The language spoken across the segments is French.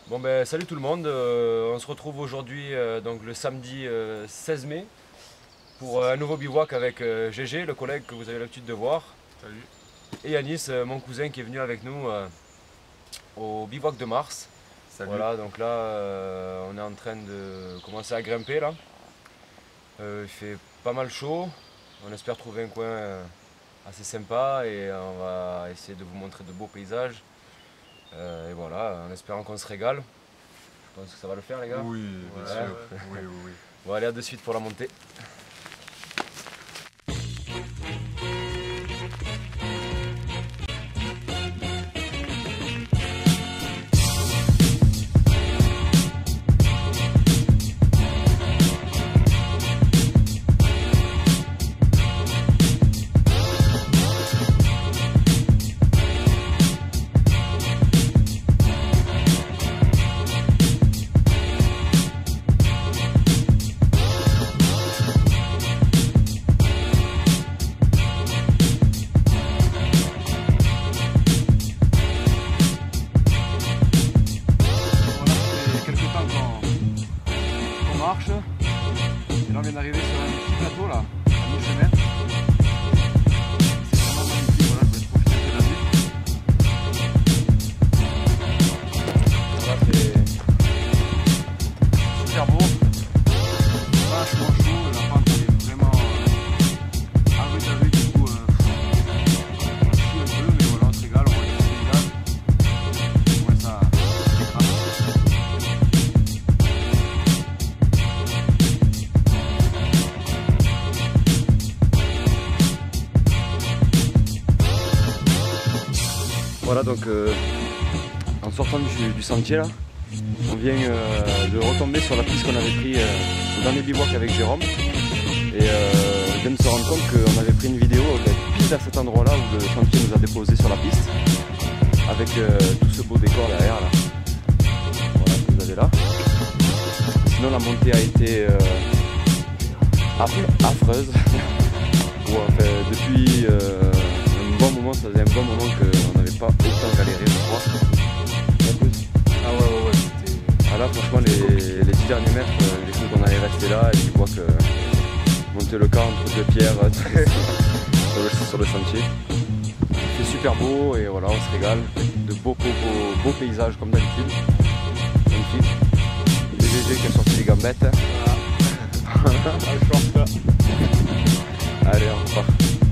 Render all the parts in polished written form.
Bon ben salut tout le monde, on se retrouve aujourd'hui donc le samedi 16 mai pour un nouveau bivouac avec GG, le collègue que vous avez l'habitude de voir, Salut. et Yanis, mon cousin qui est venu avec nous au bivouac de Mars. Salut. Voilà, donc là on est en train de commencer à grimper là. Il fait pas mal chaud, on espère trouver un coin assez sympa et on va essayer de vous montrer de beaux paysages. Et voilà, en espérant qu'on se régale. Je pense que ça va le faire les gars. Oui, bien Ouais. sûr. Oui, oui, oui. On va aller à de suite pour la montée. Marche et là on vient d'arriver sur un petit plateau là, à mi-chemin. C'est vraiment magnifique, voilà, je vais profiter de la vue. Voilà, c'est super beau, vachement chaud, la pente elle est vraiment à rude du coup on chie un peu mais voilà on se régale, on voit les paysages. Ouais, ça s'écrase. Voilà donc en sortant du sentier là, on vient de retomber sur la piste qu'on avait pris au dernier bivouac avec Jérôme et on vient de se rendre compte qu'on avait pris une vidéo pile à cet endroit là où le sentier nous a déposé sur la piste avec tout ce beau décor derrière là. Voilà que vous avez là. Sinon la montée a été affreuse. Bon, enfin, depuis un bon moment, ça faisait un bon moment qu'on n'avait pas autant galéré, je crois. Ah ouais, c'était... Ah là, franchement, les 10 derniers mètres, j'ai cru qu'on allait rester là et je vois que monter le camp entre deux pierres sur le sentier. C'est super beau et voilà, on se régale. De beaux paysages comme d'habitude. Magnifique. Le GG qui a sorti les gambettes. Allez, on repart.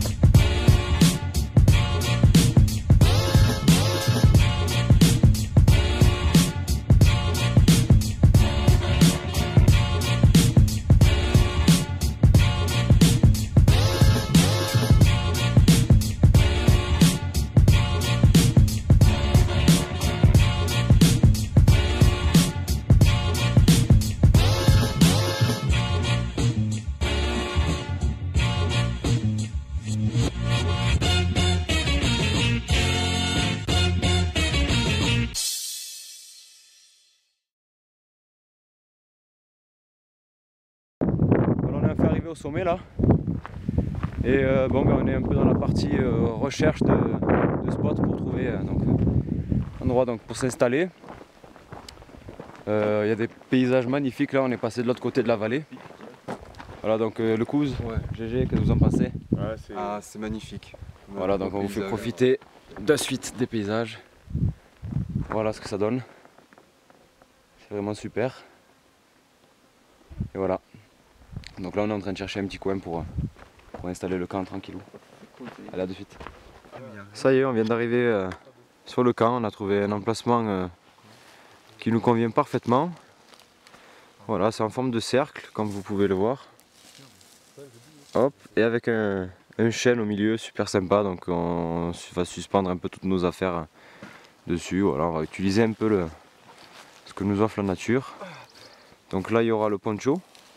Au sommet là et bon ben on est un peu dans la partie recherche de spots pour trouver un endroit donc pour s'installer. Il y a des paysages magnifiques là, on est passé de l'autre côté de la vallée. Voilà donc le Couze, Ouais. GG, que vous en pensez? Ouais, c'est magnifique. Voilà donc on vous fait profiter de suite des paysages. Voilà ce que ça donne. C'est vraiment super. Et voilà. Donc là on est en train de chercher un petit coin pour installer le camp tranquillou. Allez, à de suite. Ça y est, on vient d'arriver sur le camp, on a trouvé un emplacement qui nous convient parfaitement. Voilà, c'est en forme de cercle comme vous pouvez le voir. Hop, et avec un chêne au milieu, super sympa, donc on va suspendre un peu toutes nos affaires dessus. Voilà, on va utiliser un peu ce que nous offre la nature. Donc là il y aura le poncho.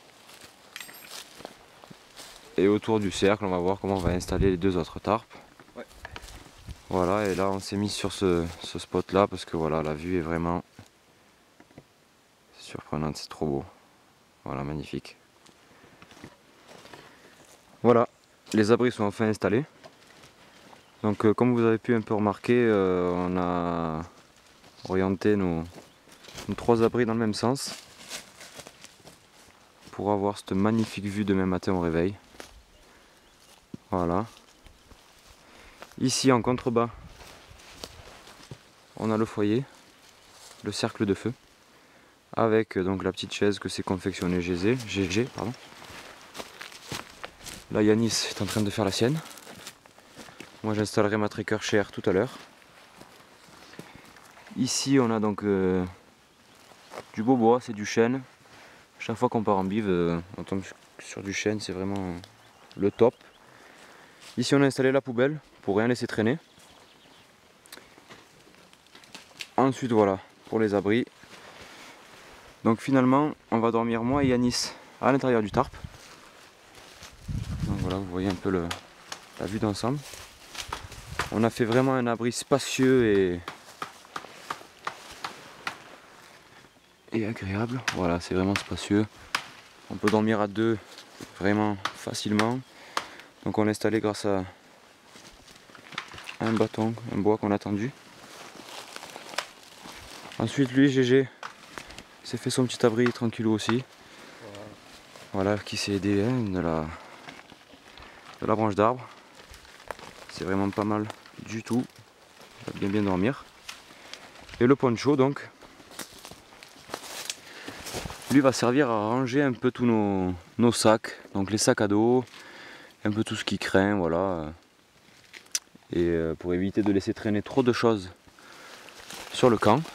Et autour du cercle, on va voir comment on va installer les deux autres tarpes. Ouais. Voilà, et là on s'est mis sur ce spot là parce que voilà, la vue est vraiment surprenante, c'est trop beau. Voilà, magnifique. Voilà, les abris sont enfin installés. Donc comme vous avez pu un peu remarquer, on a orienté nos 3 abris dans le même sens pour avoir cette magnifique vue demain matin au réveil. Voilà. Ici en contrebas, on a le foyer, le cercle de feu, avec donc la petite chaise que c'est confectionné GG, pardon. Là Yanis est en train de faire la sienne. Moi j'installerai ma Tracker Share tout à l'heure. Ici on a donc du beau bois, c'est du chêne. Chaque fois qu'on part en bive, on tombe sur du chêne, c'est vraiment le top. Ici on a installé la poubelle pour rien laisser traîner. Ensuite voilà, pour les abris. Donc finalement on va dormir moi et Yanis à l'intérieur du tarp. Donc voilà, vous voyez un peu la vue d'ensemble. On a fait vraiment un abri spacieux et agréable. Voilà, c'est vraiment spacieux. On peut dormir à deux vraiment facilement. Donc on l'a installé grâce à un bâton, un bois qu'on a tendu. Ensuite lui, GG, s'est fait son petit abri tranquillou aussi. Voilà, qui s'est aidé de la branche d'arbre. C'est vraiment pas mal du tout. Il va bien dormir. Et le poncho donc, lui va servir à ranger un peu tous nos sacs. Donc les sacs à dos, un peu tout ce qui craint, voilà. Et pour éviter de laisser traîner trop de choses sur le camp.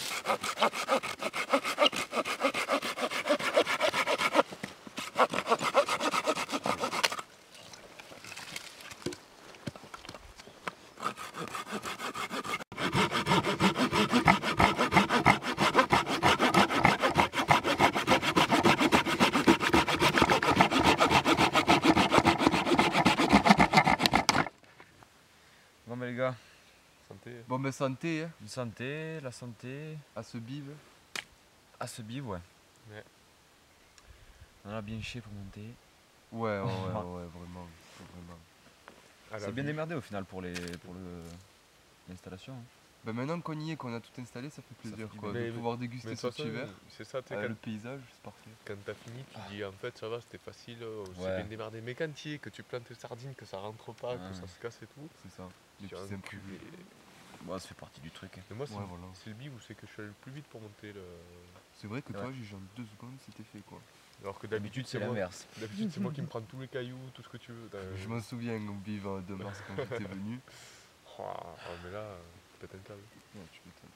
Bon ben les gars, Santé. Bon ben santé hein, santé, la santé, à ce bive. à ce bivre, ouais. Ouais. On a bien chié pour monter. Ouais, vraiment. À la C'est bien vue. démerdé au final pour l'installation. Ben maintenant qu'on y est, qu'on a tout installé, ça fait plaisir fait du quoi, bien. de Mais- pouvoir Mais déguster de ce toute petit façon, verre. c'est ça, tu sais, Le paysage, c'est parfait. quand t'as fini, tu dis en fait ça va, c'était facile, c'est Ouais. bien démerdé. Mais quand tu y es, que tu plantes tes sardines, que ça rentre pas, que Ouais. ça se casse et tout, C'est ça. Les tu petits imprévus. enculé. Bon, ça fait partie du truc. Mais moi, c'est Ouais, voilà. c'est le bif où c'est que je suis allé le plus vite pour monter le. C'est vrai que toi, Ouais. j'ai en 2 secondes, c'était fait quoi. Alors que D'habitude, c'est moi. l'inverse. D'habitude, c'est moi qui me prends tous les cailloux, tout ce que tu veux. Je m'en souviens au bive de mars quand j'étais venu. Mais là, peut-être un câble. Ouais, tu m'étonnes.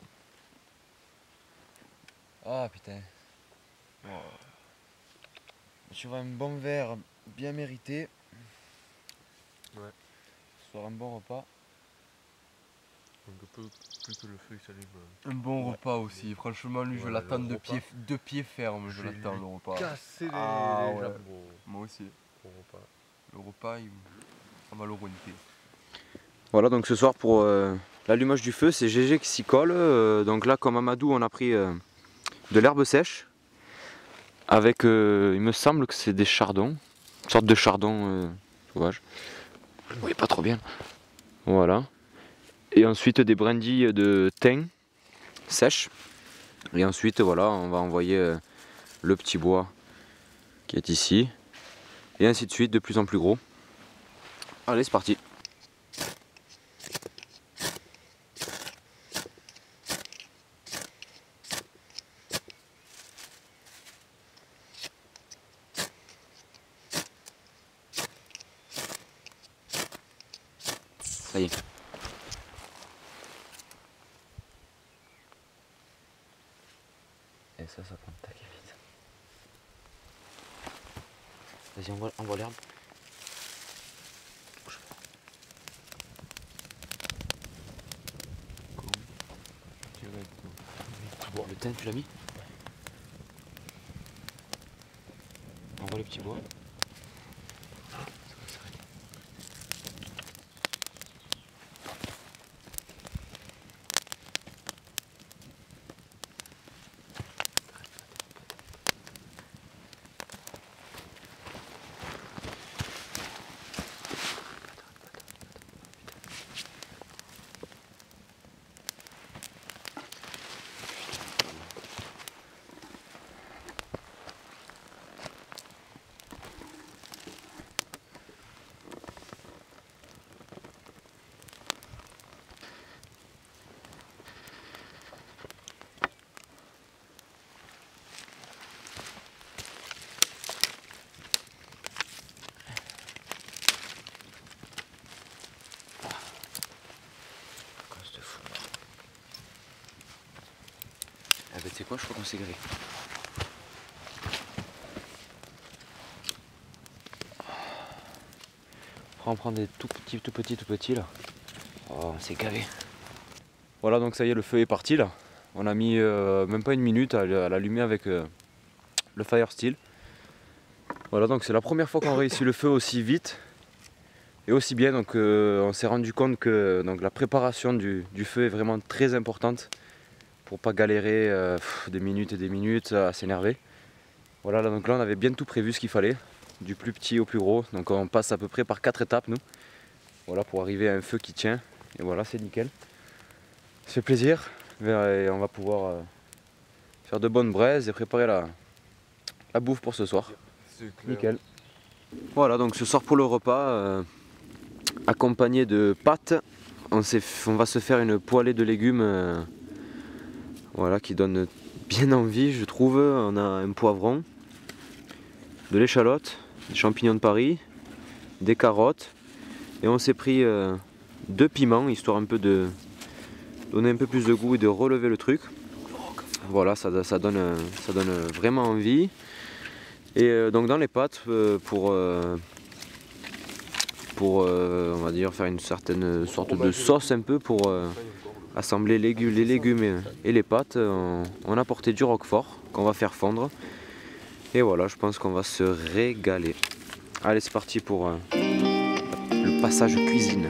Ah putain. Sur un bon verre bien mérité. Ouais. Sur un bon repas. Donc plus que le feu il s'allume. Un bon repas aussi, franchement lui je Voilà, l'attends le de repas. pied ferme, je Je vais l'attends lui le repas. Casser les ouais. jambes gros. Moi aussi. Au repas. Le repas, on va le renter. Voilà, donc ce soir pour l'allumage du feu, c'est GG qui s'y colle. Donc là, comme Amadou, on a pris de l'herbe sèche. Avec, il me semble que c'est des chardons. Une sorte de chardon sauvage. Oui, pas trop bien. Voilà. Et ensuite des brindilles de thym sèches. Et ensuite, voilà, on va envoyer le petit bois qui est ici. Et ainsi de suite, de plus en plus gros. Allez, c'est parti. Ça y est. Et ça prend le taquet vite. Vas-y, envoie l'herbe. Bon, le thym, tu l'as mis? Envoie le petit bois. bah, tu sais quoi, je crois qu'on s'est grillé. On prend des tout petits là. Oh, on s'est gavé. Voilà, donc ça y est, le feu est parti là. On a mis même pas une minute à l'allumer avec le fire steel. Voilà, donc c'est la première fois qu'on réussit le feu aussi vite et aussi bien. Donc on s'est rendu compte que donc, la préparation du feu est vraiment très importante pour pas galérer des minutes à s'énerver. Voilà, donc là on avait bien tout prévu ce qu'il fallait, du plus petit au plus gros. Donc on passe à peu près par 4 étapes nous. Voilà, pour arriver à un feu qui tient. Et voilà, c'est nickel. Ça fait plaisir et on va pouvoir faire de bonnes braises et préparer la bouffe pour ce soir. Nickel. Voilà, donc ce soir pour le repas, accompagné de pâtes, on va se faire une poêlée de légumes voilà, qui donne bien envie, je trouve. On a un poivron, de l'échalote, des champignons de Paris, des carottes et on s'est pris 2 piments histoire un peu de donner un peu plus de goût et de relever le truc. Voilà, ça donne vraiment envie. Et donc dans les pâtes, pour on va dire faire une certaine sorte de sauce un peu pour assembler les légumes et les pâtes, on a porté du roquefort qu'on va faire fondre. Et voilà, je pense qu'on va se régaler. Allez, c'est parti pour le passage cuisine.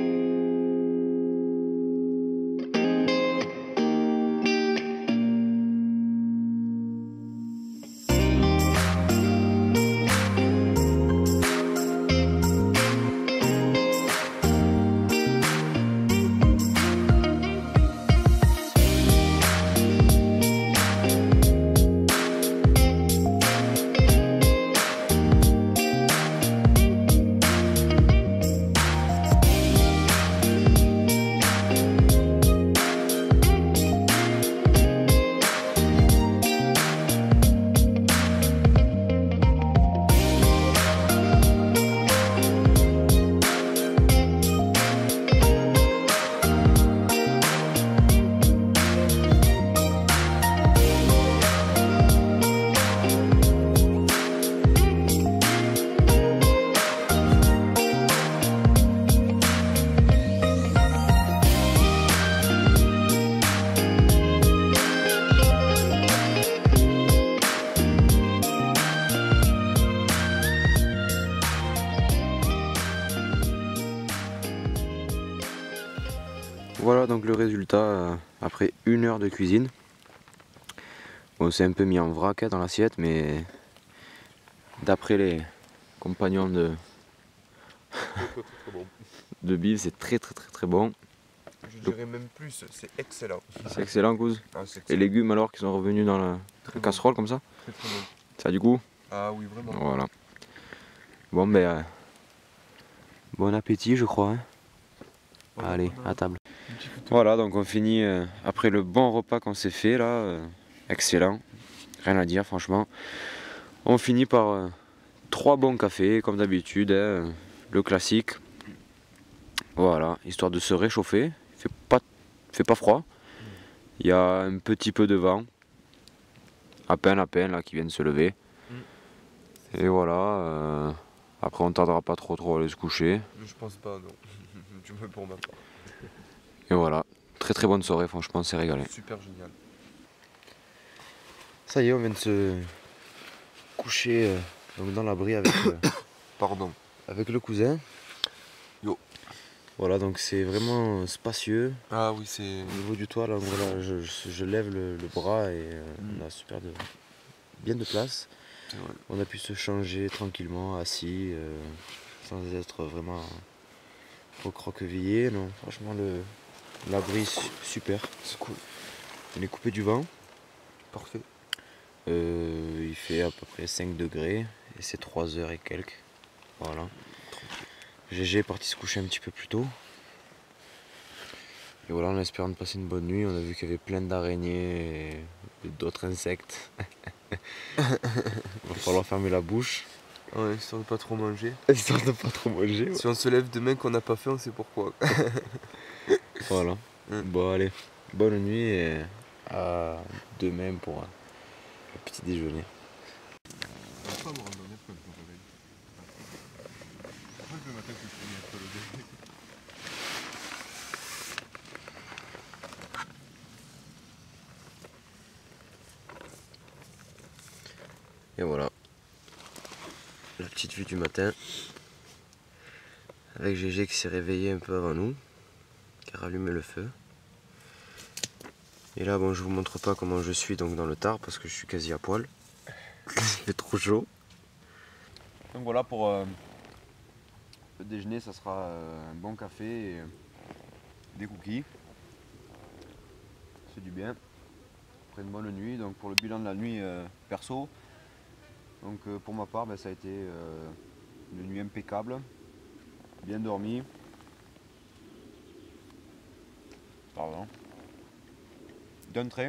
Voilà donc le résultat après 1 heure de cuisine. On s'est un peu mis en vrac dans l'assiette, mais d'après les compagnons de Bill, c'est très bon. Je dirais même plus, c'est excellent. C'est excellent, Kouz. Ah, c'est Les excellent. légumes alors qui sont revenus dans la casserole comme ça, Très bon. ça a du goût. Ah oui, vraiment. Voilà. Bon ben bon appétit je crois. Hein. Allez, à table. Voilà, donc on finit après le bon repas qu'on s'est fait là. Excellent, rien à dire franchement. On finit par 3 bons cafés comme d'habitude, hein, le classique. Voilà, histoire de se réchauffer. Il fait pas froid. Il y a un petit peu de vent. À peine là qui vient de se lever. Et voilà. Après on tardera pas trop à aller se coucher. Je pense pas, non. Tu me pour ma part. Et voilà, très bonne soirée, franchement, on s'est régalé. Super génial. Ça y est, on vient de se coucher donc dans l'abri avec, Pardon. avec le cousin. Yo. Voilà, donc c'est vraiment spacieux. Ah oui, c'est... Au niveau du toit, là, voilà, je lève le bras et on a bien de place. C'est vrai. On a pu se changer tranquillement, assis, sans être vraiment recroquevillé. Non, franchement, l'abri super. C'est cool. On est coupé du vent. Parfait. Il fait à peu près 5 degrés et c'est 3 heures et quelques. Voilà. GG est parti se coucher un petit peu plus tôt. Et voilà, en espérant de passer une bonne nuit, on a vu qu'il y avait plein d'araignées et d'autres insectes. Il va falloir fermer la bouche. Ouais, histoire de pas trop manger. Histoire de pas trop manger. Ouais. Si on se lève demain qu'on n'a pas fait, on sait pourquoi. Voilà. Bon allez, bonne nuit et à demain pour le petit déjeuner. On va pas me randonner quand je me réveille. En fait, le matin, je finis un peu le déjeuner. Et voilà, la petite vue du matin, avec Gégé qui s'est réveillé un peu avant nous, qui a rallumé le feu. Et là, bon, je vous montre pas comment je suis donc dans le tard parce que je suis quasi à poil. Il fait trop chaud. Donc voilà pour le déjeuner, ça sera un bon café et des cookies. C'est du bien. Après une bonne nuit, donc pour le bilan de la nuit perso. Donc pour ma part, ça a été une nuit impeccable, bien dormi. Pardon. D'un trait.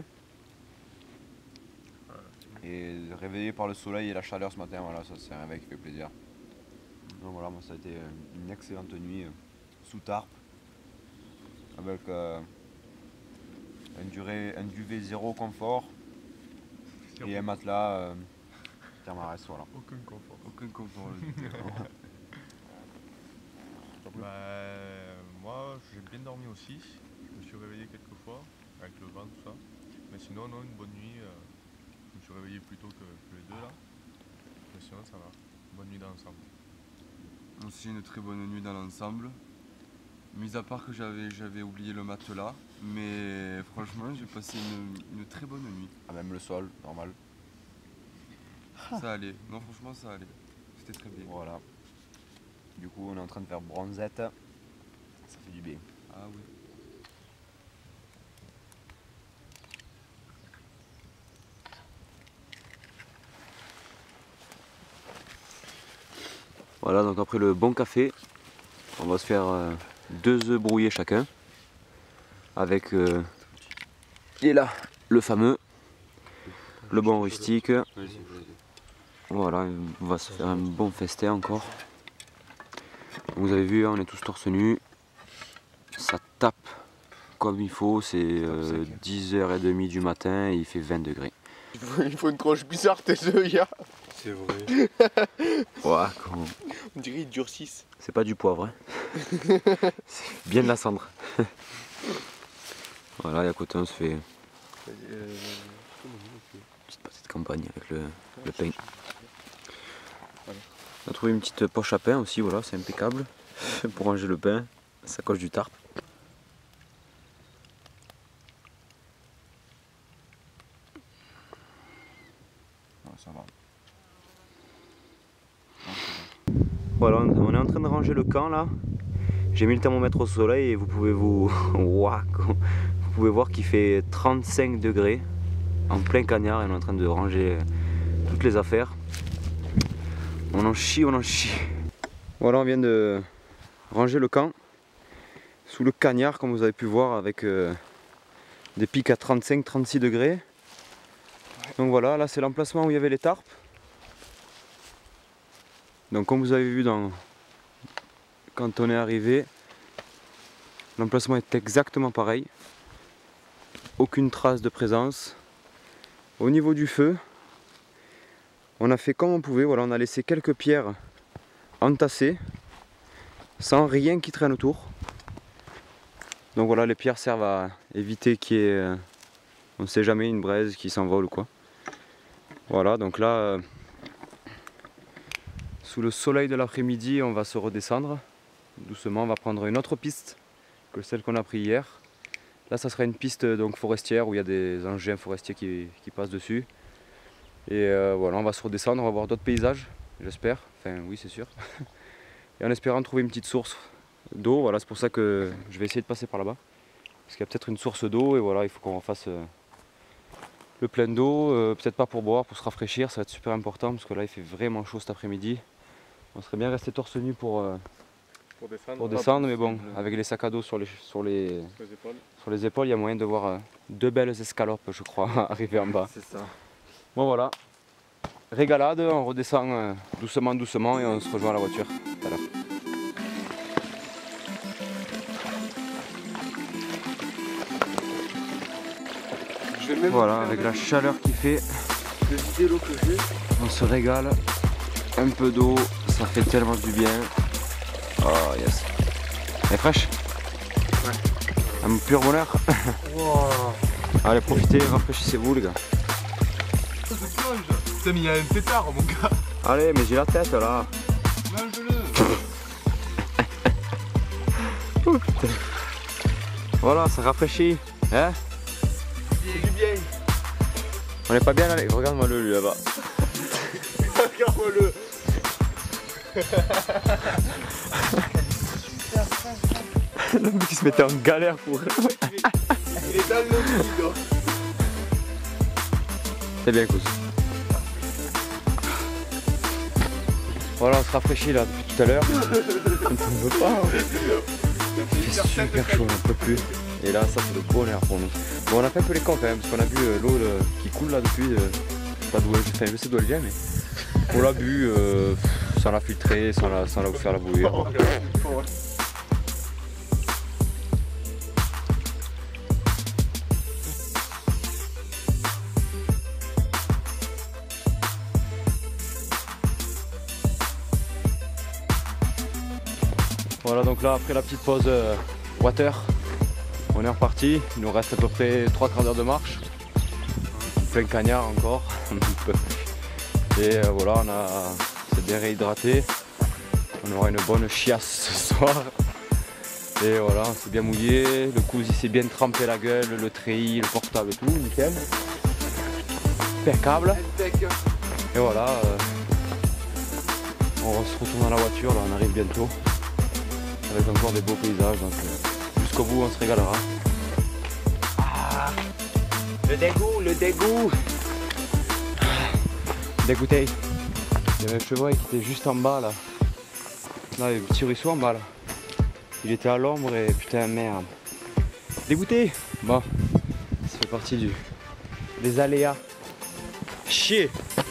Et réveillé par le soleil et la chaleur ce matin, voilà, ça c'est un réveil qui fait plaisir. Donc voilà, moi ça a été une excellente nuit sous tarpe, avec un duvet zéro confort et un matelas Thermarest, voilà. Aucun confort. Aucun confort. Moi, j'ai bien dormi aussi. Je me suis réveillé quelques fois, avec le vent, tout ça. Mais sinon, non, une bonne nuit. Je me suis réveillé plus tôt que les deux là. Mais sinon, ça va. Bonne nuit dans l'ensemble. Aussi une très bonne nuit dans l'ensemble. Mis à part que j'avais oublié le matelas. Mais franchement, j'ai passé une très bonne nuit. Ah, même le sol, normal. Ça allait. Non, franchement, ça allait. C'était très bien. Voilà. Du coup, on est en train de faire bronzette. Ça fait du bien. Ah oui. Voilà, donc après le bon café, on va se faire 2 œufs brouillés chacun. Avec, et là, le fameux, le bon rustique. Voilà, on va se faire un bon festin encore. Vous avez vu, on est tous torse nu. Ça tape comme il faut, c'est 10h30 du matin et il fait 20 degrés. Il faut une tranche bizarre tes œufs, gars. C'est vrai. Ouais, On dirait qu'ils durcissent. c'est pas du poivre, hein. C'est bien de la cendre. Voilà, et à côté on se fait une petite pâté de campagne avec le pain. On a trouvé une petite poche à pain aussi, voilà, c'est impeccable. Pour ranger le pain, sacoche du tarp. Ça va. Voilà, on est en train de ranger le camp là. J'ai mis le thermomètre au soleil et vous pouvez vous voir qu'il fait 35 degrés en plein cagnard et on est en train de ranger toutes les affaires. On en chie, on en chie. Voilà, on vient de ranger le camp sous le cagnard comme vous avez pu voir avec des pics à 35-36 degrés. Donc voilà, là c'est l'emplacement où il y avait les tarpes. Donc comme vous avez vu quand on est arrivé, l'emplacement est exactement pareil. Aucune trace de présence. Au niveau du feu, on a fait comme on pouvait, voilà, on a laissé quelques pierres entassées, sans rien qui traîne autour. Donc voilà, les pierres servent à éviter qu'il y ait, on ne sait jamais, une braise qui s'envole ou quoi. Voilà, donc là, sous le soleil de l'après-midi, on va se redescendre. Doucement, on va prendre une autre piste que celle qu'on a pris hier. Là, ça sera une piste donc forestière où il y a des engins forestiers qui passent dessus. Et voilà, on va se redescendre, on va voir d'autres paysages, j'espère. Enfin, oui, c'est sûr. Et en espérant trouver une petite source d'eau. Voilà, c'est pour ça que je vais essayer de passer par là-bas. Parce qu'il y a peut-être une source d'eau et voilà, il faut qu'on fasse le plein d'eau. Peut-être pas pour boire, pour se rafraîchir, ça va être super important parce que là, il fait vraiment chaud cet après-midi. On serait bien resté torse nu pour descendre, mais bon, avec les sacs à dos sur les épaules, il y a moyen de voir 2 belles escalopes, je crois, arriver en bas. C'est ça. Bon voilà, régalade, on redescend doucement et on se rejoint à la voiture. Voilà. Voilà, avec la chaleur qu'il fait, on se régale. Un peu d'eau, ça fait tellement du bien. Oh yes. Elle est fraîche? Ouais. Un pur bonheur. Wow. Allez, profitez, rafraîchissez-vous les gars. Putain, mais il y a un tétard, mon gars. Allez, mais j'ai la tête là. Mange-le. Oh, putain. Voilà, ça rafraîchit. Hein? C'est du bien. On est pas bien allé. Regarde-moi le lui là-bas. Regarde-le. Le mec qui se mettait en galère pour. Il est dans le vide. C'est bien cool. Voilà, on se rafraîchit là depuis tout à l'heure. On ne tombe pas. Il fait super chaud, on n'en peut plus. Et là, ça c'est le bonheur pour nous. Bon, on a fait un peu les cons quand même, parce qu'on a bu l'eau qui coule là depuis. Pas d'où elle, je sais d'où elle vient, mais on l'a bu sans la filtrer, sans la faire la bouillir. Voilà, donc là après la petite pause water, on est reparti. Il nous reste à peu près 3 quarts d'heure de marche. Plein cagnard encore. Et voilà, on s'est bien réhydraté. On aura une bonne chiasse ce soir. Et voilà, on s'est bien mouillé. Le cousin s'est bien trempé la gueule, le treillis, le portable et tout, nickel. Impeccable. Et voilà, on se retourne dans la voiture, là on arrive bientôt. Avec encore des beaux paysages, donc jusqu'au bout on se régalera. Ah, le dégoût. Dégoûté. Il y avait un chevreuil qui était juste en bas là. Là, il y a le petit ruisseau en bas là. Il était à l'ombre et putain merde. Dégoûté. Bon, ça fait partie des aléas. Chier.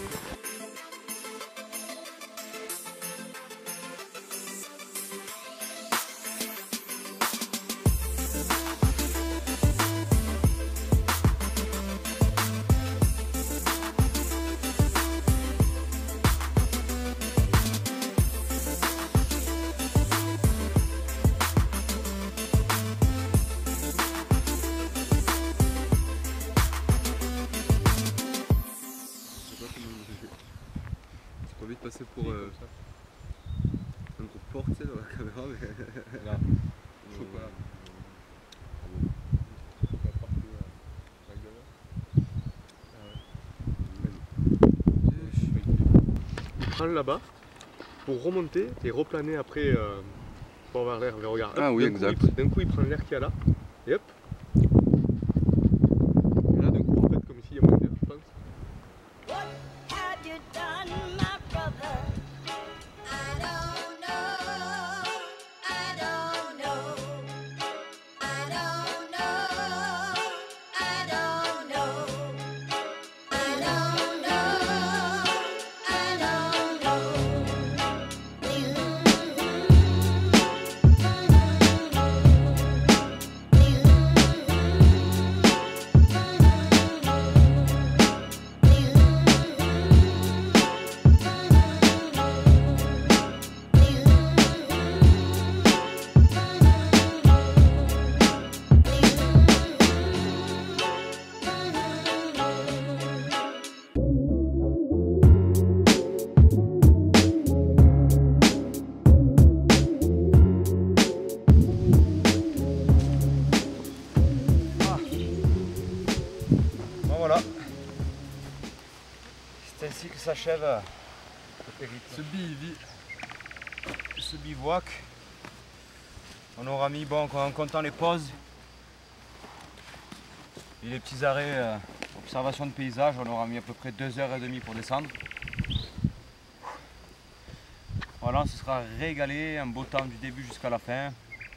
J'ai pas envie de passer pour un gros porc, tu sais, dans la caméra, mais... Là. Chocolat. Il prend là-bas pour remonter et replaner après pour avoir l'air. Regarde. Ah oui, exact. D'un coup, il prend l'air qu'il y a là. Et hop. Et là, d'un coup, en fait, comme ici, il y a moins d'air, je pense. What have you done, my brother? I don't know. I don't know. I don't know. I don't know. I don't know. I don't Bon voilà. C'est ainsi que s'achève le périple. Ce bivouac. On aura mis, bon, en comptant les pauses et les petits arrêts, observation de paysage, on aura mis à peu près 2h30 pour descendre. Voilà, on se sera régalé, un beau temps du début jusqu'à la fin.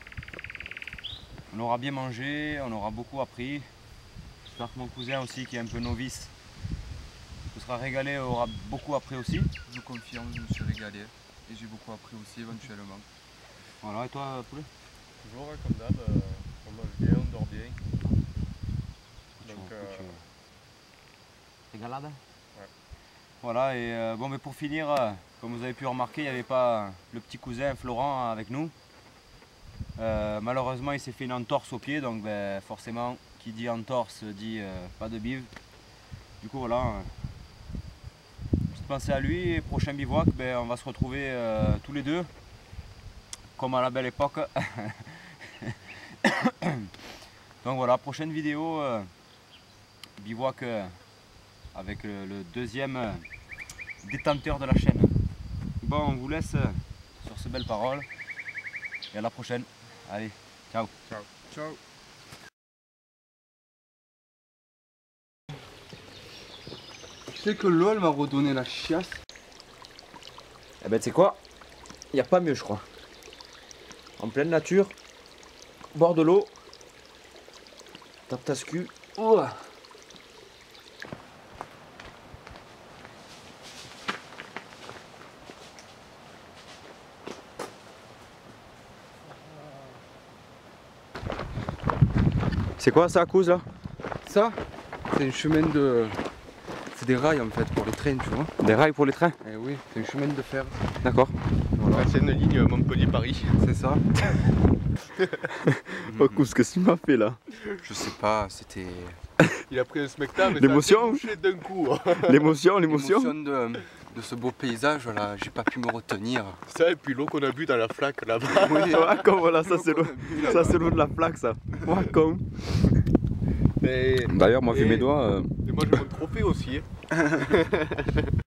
On aura bien mangé, on aura beaucoup appris. J'espère que mon cousin aussi, qui est un peu novice, se sera régalé, aura beaucoup appris aussi. Je confirme, je me suis régalé et j'ai beaucoup appris aussi éventuellement. Voilà, et toi, poulet? Toujours comme d'hab, on mange bien, on dort bien. Donc, Régalade. Ouais. Voilà, et bon, mais pour finir, comme vous avez pu remarquer, il n'y avait pas le petit cousin Florent avec nous. Malheureusement, il s'est fait une entorse au pied, donc ben, forcément, qui dit entorse dit pas de bive. Du coup, voilà, petite pensée à lui. Et prochain bivouac, ben, on va se retrouver tous les deux, comme à la belle époque. Donc voilà, prochaine vidéo, bivouac avec le deuxième détenteur de la chaîne. Bon, on vous laisse sur ces belles paroles et à la prochaine. Allez, ciao. ciao. Ciao. Tu sais que l'eau elle m'a redonné la chiasse. Eh ben tu sais quoi, il n'y a pas mieux je crois. En pleine nature, bord de l'eau, tape ta scu. Ouah. C'est quoi ça, Kouz là? Ça, c'est une chemin de. C'est des rails en fait pour les trains, tu vois. Des rails pour les trains? Eh oui, c'est une chemin de fer. D'accord. Ouais, c'est une ligne Montpellier-Paris. C'est ça. Oh Kouz, qu'est-ce que tu m'as fait là? Je sais pas, c'était. Il a pris un spectacle, L'émotion. mais ça a débouché d'un coup. L'émotion, L'émotion de ce beau paysage, là, j'ai pas pu me retenir. Ça, et puis l'eau qu'on a bu dans la flaque là-bas. Oui, Comme voilà, ça c'est l'eau. Ça c'est l'eau de la flaque ça. Comme. Et D'ailleurs, moi, vu mes doigts. moi j'ai mon trophée aussi. Hein.